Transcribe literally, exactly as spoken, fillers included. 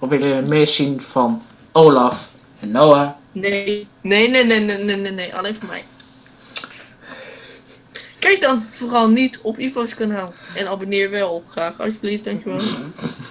Of willen jullie meer zien van Olaf en Noah? Nee, nee, nee, nee, nee, nee, nee, nee. Alleen voor mij. Kijk dan vooral niet op Ivo's kanaal. En abonneer wel, graag alsjeblieft, dankjewel.